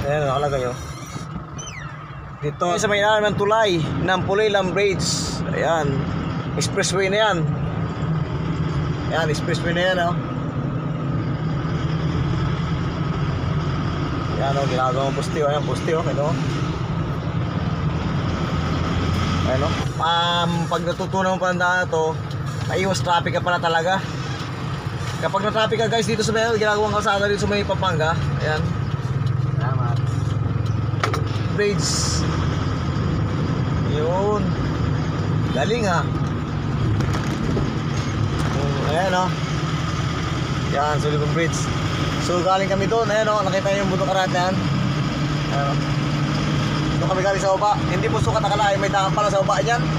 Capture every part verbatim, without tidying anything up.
Ayan, nakalagay oh. Dito sa may ilalim ng tulay ng Pulilan Bridge. Ayan, expressway na yan. Ayan, expressway na yan oh. Ayan oh, ginagawang poste oh. Ayan, poste oh, ito. Ayan oh. Um, pag natutunan mo pa ang daan na to, maiwas traffic ka pala talaga. Kapag na-traffic ka guys dito sa may ginagawang kalsada dito sa may Pampanga. Ayan. Salamat. Bridge. Yun. Galing ha. Ayan o. Yan, Sullivan Bridge. So galing kami doon. Ayan o, nakita nyo yung Bundok Arat yan. Ayan o. Doon kami galing sa baba. Hindi po sukat akalain, may daan pala sa baba yan.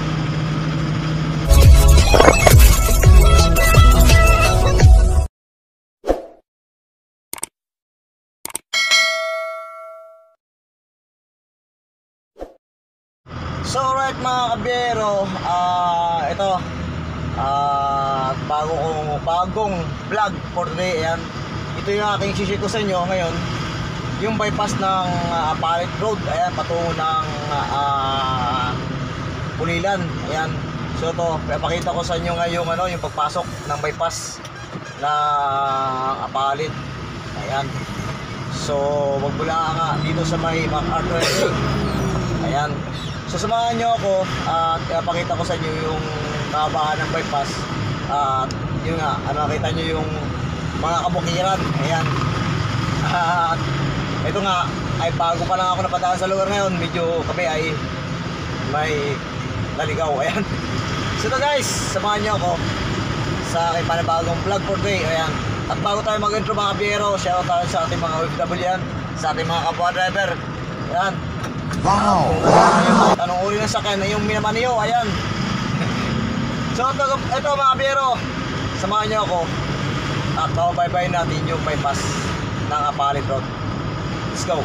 So right mga kabiyero, uh, ito uh, bago kong bagong vlog for today. Ayan, ito yung aking shishare ko sa inyo ngayon, yung bypass ng uh, Apalit Road. Ayan, patungo ng uh, Pulilan. Ayan, so ito, papakita ko sa inyo ngayon ano, yung pagpasok ng bypass ng Apalit. Ayan, so magbula nga dito sa may MacArthur. Ayan, so samahan nyo ako at uh, pakita ko sa inyo yung kahabaan ng bypass. At uh, yun nga, ano, nakita nyo yung mga kabukiran. Ayan. At uh, ito nga, ay bago pa lang ako napadaan sa lugar ngayon. Medyo kami ay may naligaw. Ayan. So ito guys, samahan nyo ako sa aking panibagong vlog for today. Ayan. At bago tayo mag-intro mga kabiyero, shoutout tayo sa ating mga O F W yan, sa ating mga kapwa driver. Ayan. Wow! Anong uri ng sakyan na yung minaman niyo? Ayan. So ito, ito mga kabiyero, samahan nyo ako at bye-bye natin yung bypass ng Apalit Road. Let's go.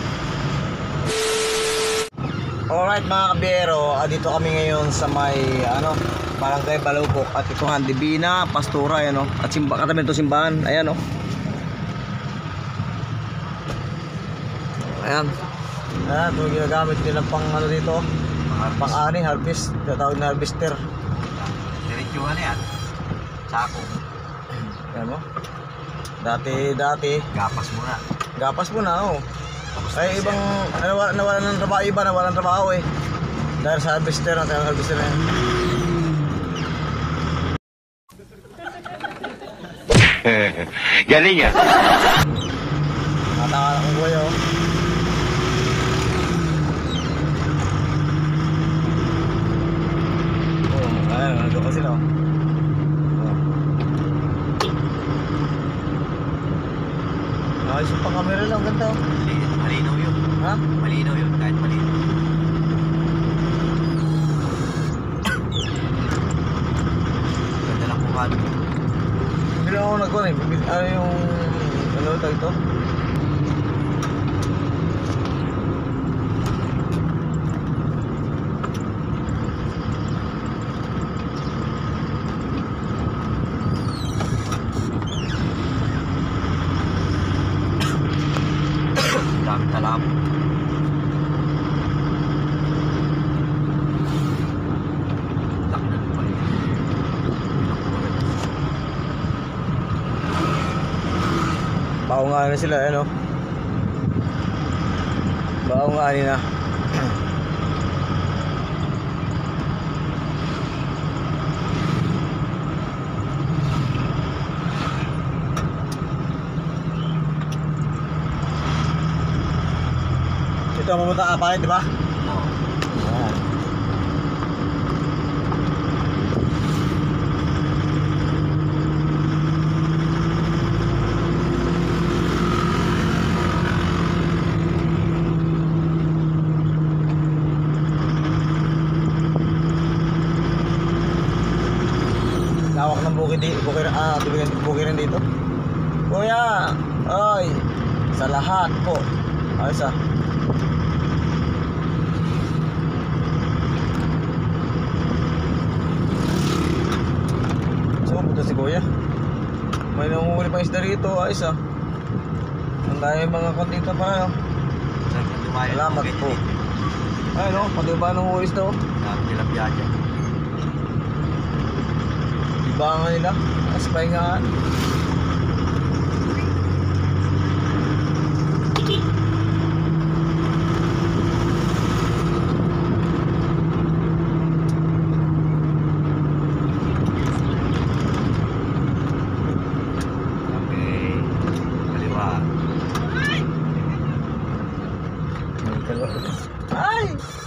Alright mga kabiyero, dito kami ngayon sa may ano, Barangay Balubok. At ito nga, Divina Pastora. Ayan o. At simba, katabi ito simbahan. Ayan o. Ayan. Ayan, ito ginagamit nila pang ano dito, pang ani, harvest, tatawag na harvester. Diretsuhan na yan, sako. Ayan mo, dati, dati gapas muna. gapas muna oh. Ay ibang, nawala, nawala ng trabaho, iba nawala ng trabaho eh, dahil sa harvester, natin ang harvester na yan. Galing yan. Nataka na kong buhay oh. Ayan, nandun kasi no. Ayos yung pang-camera lang, ganda oh. Malinaw yun. Ha? Malinaw yun, kahit malinaw. Ganda lang po kami. Hindi lang ako nagkuhan eh. Ano yung, ano tawag ito? Dami talabo. Laki na lupa yun. Bao nga na sila, ano? Bao nga na. Ito mamunta Apalit, di ba? Oo. Ayan. Lawak ng bukid dito, bukid, ah, bukid dito. Kuya, ay, sa lahat po. Ayos ah. So, punta si Kuya. May nanguhuli pang isda rito, ayos ah. Ang dahil mga kontito pa, no? Saan ka dumayo? Salamat Okay, po. Ay no, pati ba nung ulis to? Dami nilang biyahe. Ibangan nila. Mas pahingaan. Okay. Kaliwa. Ay!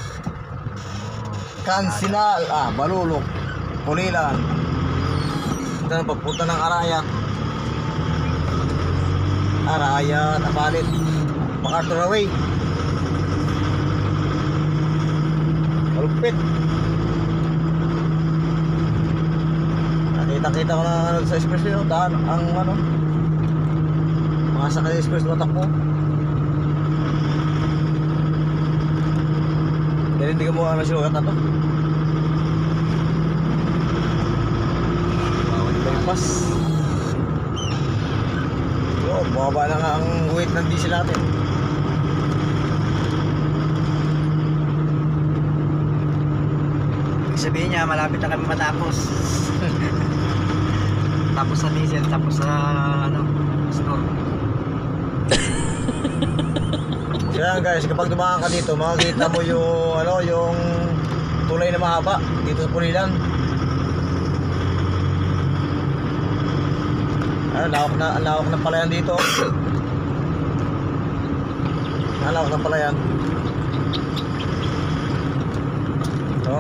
Kansinal. Ah, Balulok. Pulilan. Ito na pagpunta ng Arayat. Arayat, Apalit. MacArthur Away. Malupit. Nakita-kita ko na ano, sa expressway. Daan, ang ano. Mga sakay sa express matakbo. Kaya hindi ka mo ano sinukat na to. Bawal bypass. Yo, bumaba na nga ang weight ng diesel natin. Ibig sabihin niya, malapit na kami matapos. Tapos sa diesel, tapos sa ano, store. So yan guys, kapag dumaan ka dito, makikita mo yung ano, yung tulay na mahaba dito sa Pulilan. Ano, lawak na, lawak ng palayan dito. Ang lawak ng palayan. So,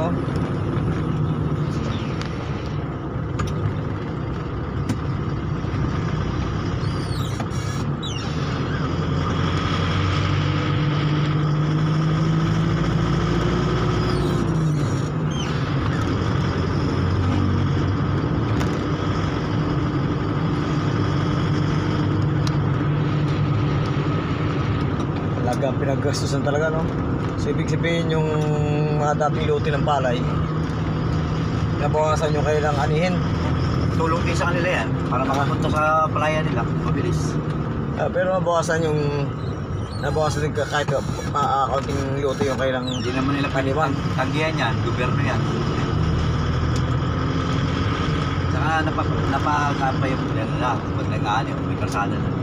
talagang pinaggastusan talaga, no? So ibig sabihin yung mga dating lote ng palay, nabawasan yung kailang anihin. Tulong din sa kanila yan, para makapunta sa palaya nila, mabilis. Ah, pero nabawasan yung nabawasan din ka- kahit uh, uh, kaunting lote yung kailang Hindi naman nila Kaniwan. tanggihan yan, gobyerno yan. Saka napa, napakapa yung nila pag nag-aanim, may kalsada na.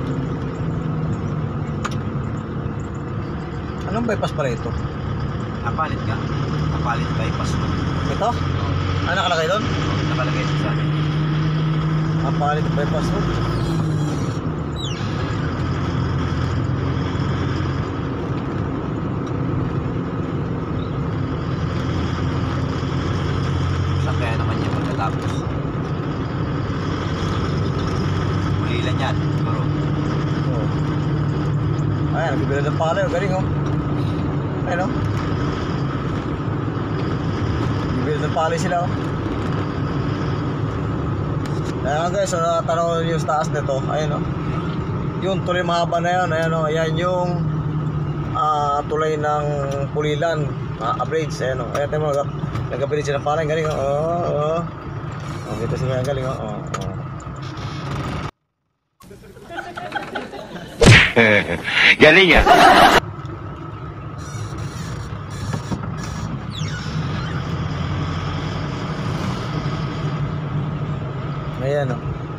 Anong bypass pala ito? Napalit ka, napalit bypass mo. Ito? Ah, nakalagay doon? Nakalagay ito sa akin. Mapalit ang bypass road. Saan kaya naman niya magtatapos? Ulilan yan, siguro. Oh. Ayan, nagbibila ng palay. Galing, oh. Ayan, oh. Nagbibila ng palay sila, oh. Ayan guys, so natanaw yung taas nito. Ayan, oh. Yung tulay mahaba na yan. Ayan, oh. Ayan yung ah, tulay ng Pulilan. Uh, bridge. Ayan, oh. Ayan tayo mga nagkabilit sila ng palay. Galing, oh. Oh, oh. Oh, kita sila yung galing, oh. Oh, oh. Galing ya. Ayan, oh.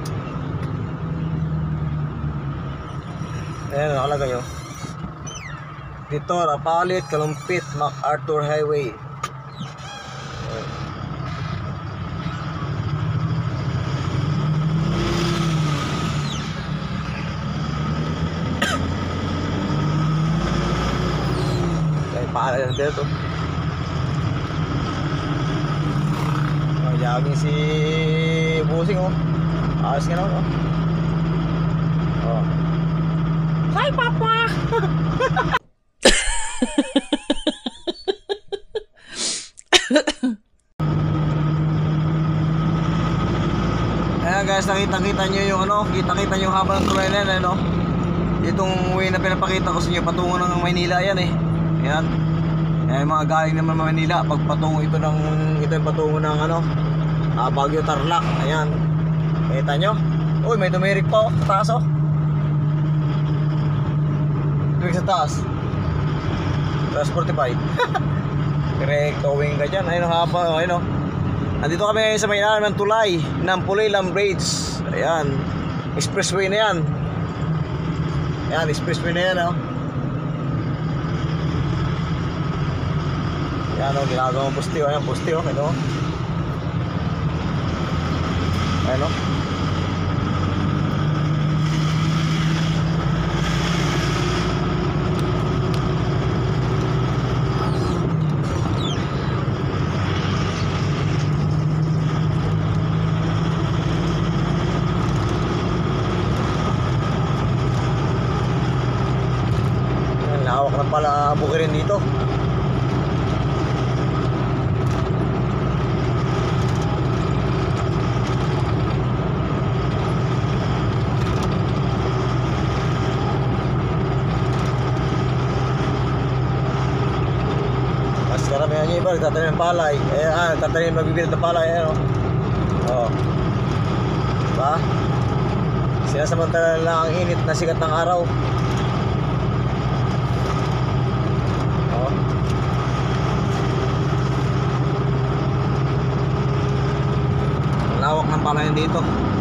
Ayan, oh, nakalagay, oh. Dito, Apalit, Kalumpit, MacArthur Highway. Ayan. Kaya pala yan dito. Oh, jogging si Busing, oh. Ayos nga naman, oh. Oh. Hi, Papa! Ayan guys, nakita-kita nyo yung ano, kita-kita nyo yung haba ng tulay na yan, ano. Itong way na pinapakita ko sa inyo, patungo ng Maynila yan, eh. Ayan. Ayan, mga galing naman Maynila, pag patungo ito ng, ito yung patungo ng ano, ah, Baguio Tarlac. Ayan. Kita nyo? Uy, may tumirik pa, oh, sa taas, oh. Tumirik sa taas. Plus forty-five. Correct, towing ka dyan. Ayun, hapa, ayun o. Nandito kami ngayon sa may ilalim ng tulay ng Pulilan Bridge. Ayan. Expressway na yan. Ayan, expressway na yan o. Ayan o, ginagawang pusti o. Ayan, pusti o. Ayan o. Ayan o. Hawak na pala bukirin dito. Mas karamihan niya iba, nagtatanim ng palay. Eh, ah, nagtatanim, magbibilad ng palay. Ayan o. Oh. Diba? Sinasamantala lang ang init na sikat ng araw. Lawak ng palayan dito.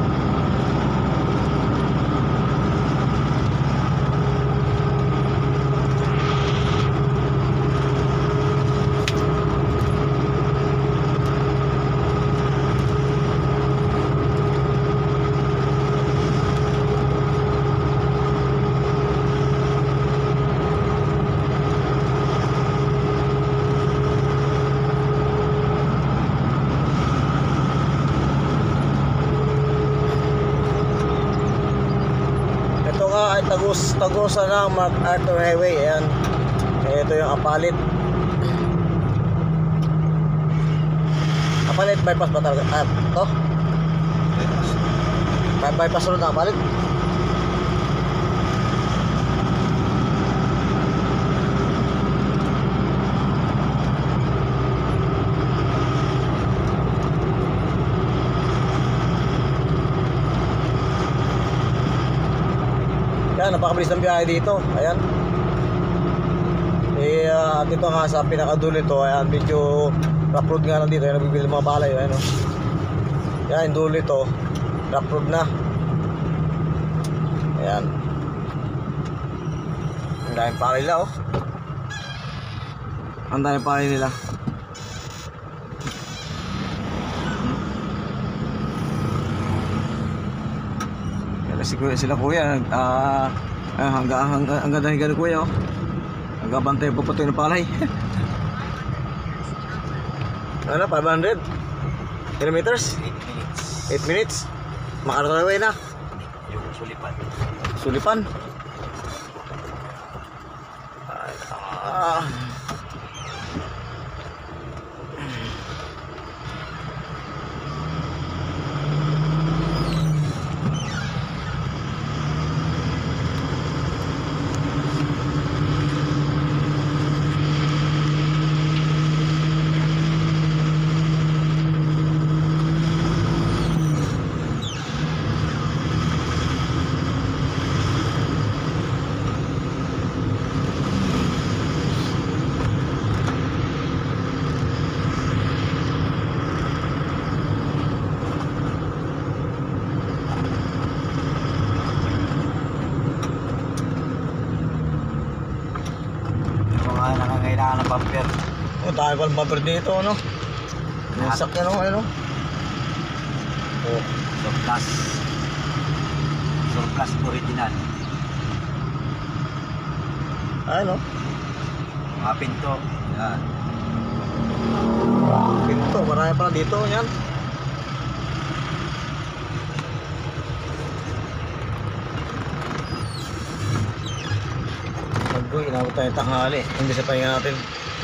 Ay tagos tagosa ng MacArthur Highway. Ayan, ito yung Apalit Apalit bypass ba talaga? Ah, ito? By bypass road na Apalit. Ayan, napakabilis ng biyahe dito. Ayan. Eh, uh, dito nga sa pinakadulo nito. Ayan, medyo rough road nga lang dito. Ayan, nabibili mga balay. Ayan, oh. Ayan, dulo ito. Rough road na. Ayan. Ang daming palay nila, oh. Ang daming palay nila. Si kuya, sila kuya, ah, uh, hanggang hanggang hanggang dahil gano'n kuya, oh. Nagbabantay po po ito ng palay. Ano, five hundred kilometers? eight minutes. Makaraway na. Yung sulipan. Sulipan. Ah. Nangangailangan ng bumper. Oh, dahil palang bumper dito, ano? Yung sakyan, ano, ano? Oh, surplus. Surplus original. Ano? Mga pinto. Yan. Pinto, marami pala dito, yan. Mag-go, inabot tayo tanghali. Hindi sa pahinga natin.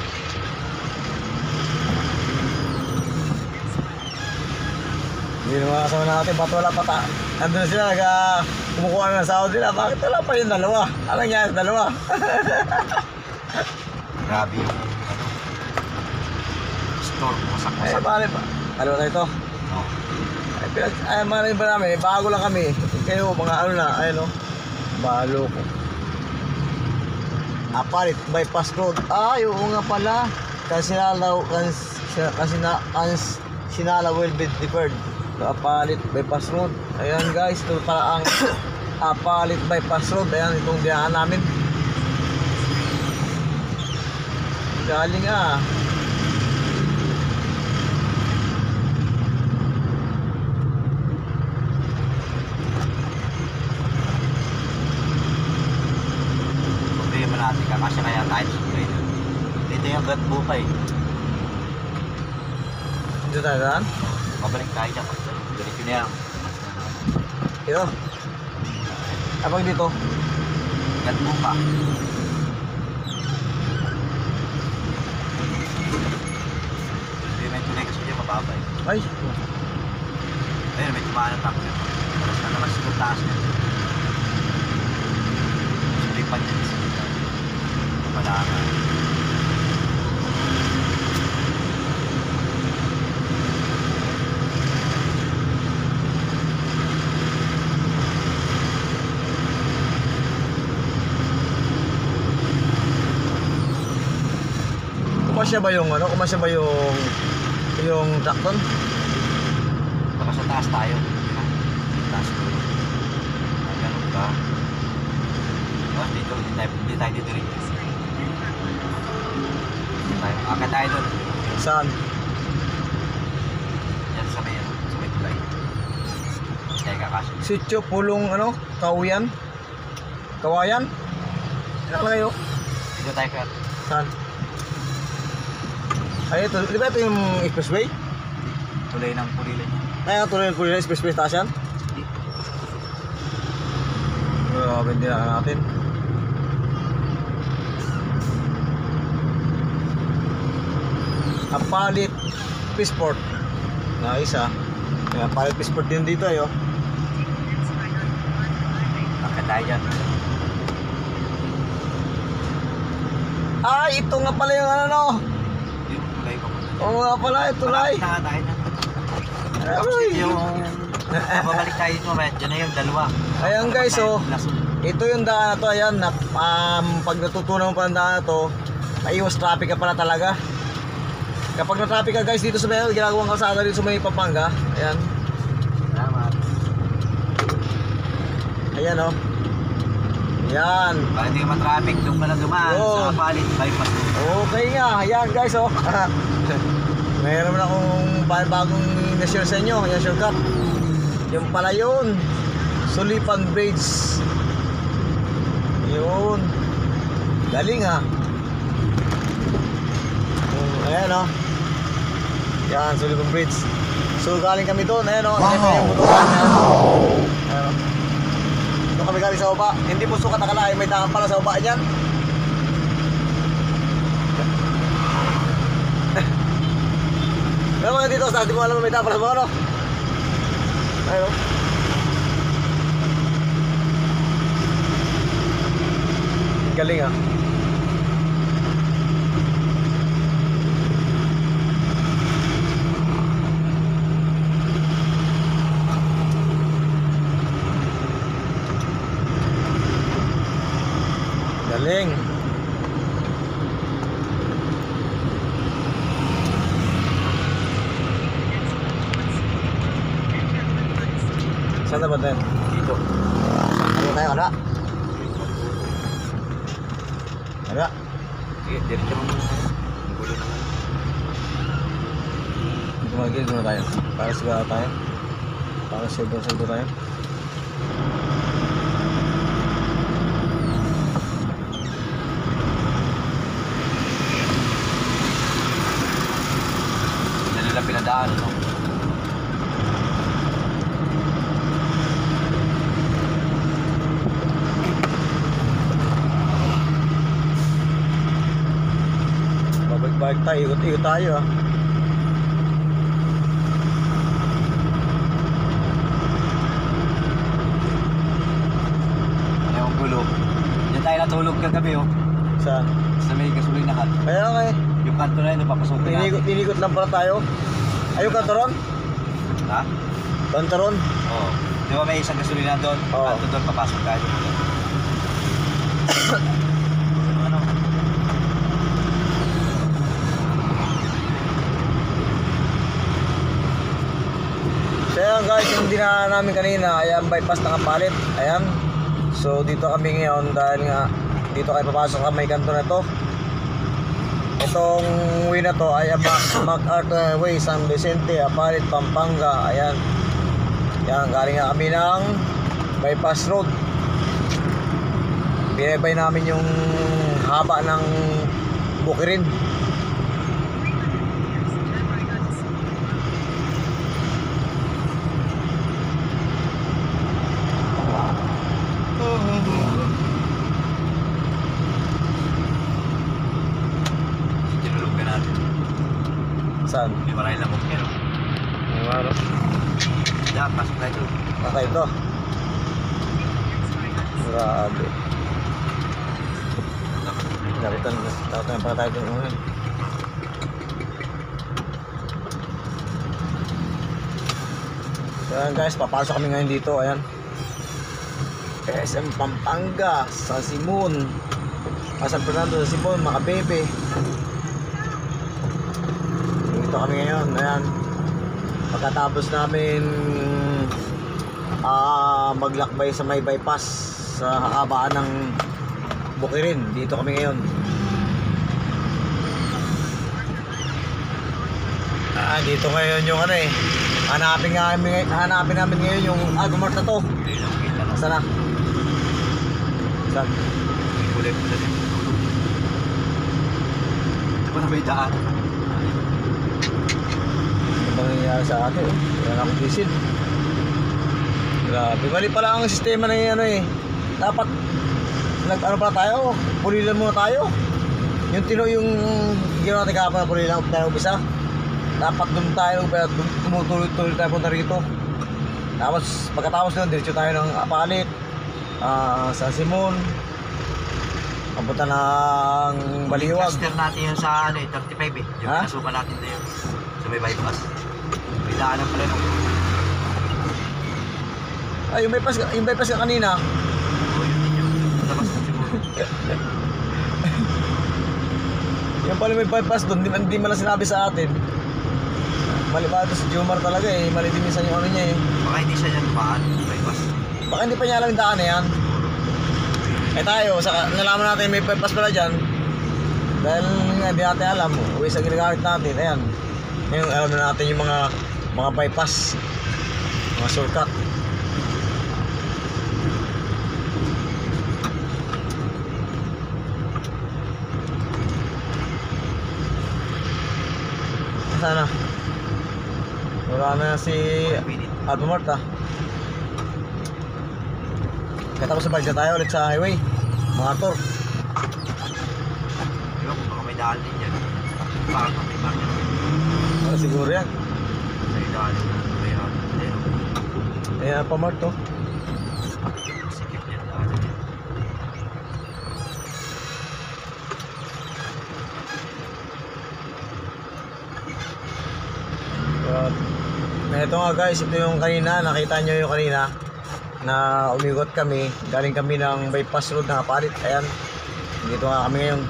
Hindi naman kasama natin, ba't wala pa ta? Andun sila, nag, uh, kumukuha na ng sahod sila. Bakit wala pa yung dalawa? Alam niya, dalawa. Grabe yung ano, store, Eh, wasak-wasak. pare pa. Dalawa tayo ito. Oh. Ay, pinag, ay, mga ba namin, bago lang kami. Kayo, mga ano na, ayun o. Balo ko. Apalit bypass road. Ay, oo nga pala. Kasi sinalaw, kasi na, ans, sinala will be deferred. So, Apalit bypass road. Ayan guys, ito pala ang Apalit bypass road. Ayan, itong diyan namin. Galing ah. Problema natin ka kasi kaya tayo susunod. Dito yung gat bukay. Dito tayo daan. Pabalik tayo dyan. Ganito na yan. Ito. Kapag dito. Gat buka. Hindi may tunay kasi dyan mababay. Ay. Ayun, may tumaan ang takot. Oras na naman siguro taas na. Sulipan niya sa kita. Wala ka. Kumasya ba yung ano? Kumasya ba yung yung trakton? Baka sa taas tayo. Taas doon. Ah, ganun ba? Oh, dito, hindi tayo, hindi tayo dito rin. Hindi tayo. Akit tayo doon. Saan? Yan sa may, ano, sa may tulay. Kaya kakasya. Sityo, pulong ano? Kawayan? Kawayan? Ano kayo? Dito tayo ka. Saan? Ay, ito. Di ba ito yung expressway? Tulay ng pulilan niya. Ay, ito rin yung expressway taas yan? Grabe, hindi na natin. Apalit Peaceport. Nice ah. May Apalit Peaceport din dito ayo. Akit tayo dyan. Ay, ito nga pala yung ano no. Yung tulay pa po. Oo nga pala, ito tulay. Malapit na nga tayo na. Tapos Ay. dito yung... Babalik tayo dito mamaya. Diyan na yung dalawa. Ayan guys, oh. Lason. Ito yung daan na to, ayan, na, um, pag natutunan mo pa ang daan na to, maiwas traffic ka pala talaga. Kapag na-traffic ka guys dito sa may ginagawang kalsada dito sa may Pampanga, ayan, Salamat. ayan oh. Ayan. Para hindi ka matraffic, doon ka na dumaan Oo. sa palit bypass. Okay nga, ayan guys oh. Mayroon naman akong bagong na-share sa inyo, ayan shortcut. Yung pala yun, Sulipan Bridge. Yun. Galing ha. Um, ayan o. Yan, Sulipan Bridge. So galing kami doon. Ayan o. Wow. Ayan yung motoran. Ayan o. Doon kami galing sa baba. Hindi po sukat nakalain. May daan pala sa baba dyan. Pero mga dito, sa di mo alam may daan pala sa baba no? Ayan o. Galing ah. Galing. Saan na ba tayo? Dito. Ano tayo? Ano? Ano? Sige, diretso mo muna tayo. Ang gulo naman. Dito magigil muna tayo. Para siguro tayo. Para siguro-siguro tayo. Diyan nila pinadaan, no? Babalik-balik tayo. Ikot-ikot tayo ah. Yung gulo. Diyan tayo natulog kagabi, oh. Saan? Sa may gasolinahan. Kaya okay. Yung kanto na yun, napapasokin natin. Inikot, inikot lang pala tayo. Ayun, kantaron? Ha? Kantaron? Oo. Di ba may isang gasolina doon? Oo. Kanto doon, papasok tayo doon. Ano, ano? dinaanan namin kanina ay ang bypass na kapalit. Ayan. So dito kami ngayon dahil nga dito kayo papasok sa may kanto na to. Itong way na to ay ang Mac- MacArthur Way, San Vicente, Apalit, Pampanga. Ayan. Yan, galing nga kami ng bypass road. Binaybay namin yung haba ng Bukirin. Tinulog ka natin. Saan? May maray lang mo. Pero, May maro. dapat pasok tayo doon. Patay ito. Grabe. Dapitan, dapitan pa tayo doon. Ngayon. Ayan guys, papasok kami ngayon dito. Ayan. S M Pampanga, San Simon, San Fernando, San Simon, Makabebe. Dito kami ngayon. Ayan. Pagkatapos namin ah maglakbay sa may bypass sa habaan ng Bukirin, dito kami ngayon. Ah, dito ngayon yung ano eh. Hanapin namin, hanapin namin ngayon yung Alphamart na to. Saan na? Saan? May kulay po dyan. Ito pa na may daan. Ano ba nangyayari sa atin? Oh? Wala na akong diesel. Grabe. Mali pala ang sistema na yun ano eh. Dapat nag ano pala tayo? Pulilan muna tayo. Yung tino yung ginawa natin kahapon na pulilan tayo umpisa. Dapat doon tayo tumutuloy-tuloy tayo punta rito. Tapos pagkatapos doon diretso tayo ng Apalit, uh, San Simon, papunta ng Baliwag. Cluster natin yun sa ano eh, thirty-five eh. Yung Ha? pinasukan natin na yun. Sa may bypass. May daanan pala nung. Ay, yung bypass, yung bypass ka kanina. O yun din yun. Labas na siguro. Yung pala may bypass doon, di, di man lang sinabi sa atin. Mali ba ito si Jomar talaga eh, mali din minsan yung ano niya eh. Baka hindi siya dyan paan. Bypass. Baka hindi pa niya alam yung daan na yan. Eh tayo, sa, nalaman natin may bypass pala dyan. Dahil nga di natin alam, uwi sa ginagamit natin, ayan. Ngayon alam na natin yung mga mga bypass, mga shortcut. Sana wala na si Alphamart ah. Kaya tapos sabay na tayo ulit sa highway MacArthur. Diba kung baka may daan din yan. Baka may market. Ano siguro yan? May daan din yan. May daan din yan. Eh Alphamart to. Sikip yan daan din yan. Uh, ito nga guys, ito yung kanina, nakita nyo yung kanina na umigot kami, galing kami ng bypass road na Apalit. Ayan, dito nga kami ngayon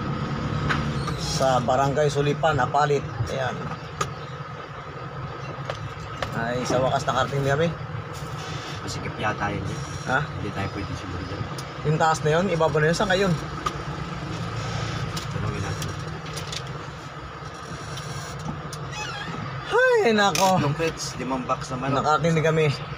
sa Barangay Sulipan, Apalit. Ayan, ay sa wakas nakarating kami. Masikip yata yun. Ha? Hindi tayo pwede siguro dyan. Yung taas na yun, ibaba na yun, saan kayo? Tanungin natin. Ay nako, Long pets, limang box naman. nakarating din kami